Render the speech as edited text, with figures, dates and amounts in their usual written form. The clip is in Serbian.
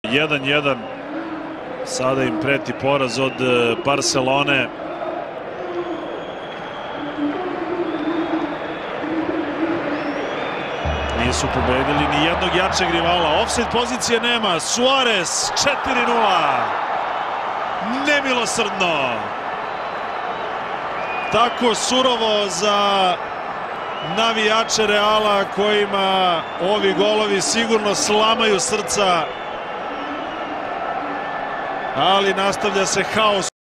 1-1. Sada im preti poraz od Barcelone. Nisu pobedili ni jednog jačeg rivala. Ofsajd pozicije nema. Suarez 4-0. Nemilosrdno. Tako surovo za navijače Reala kojima ovi golovi sigurno slamaju srca. Ali nastavlja se haos.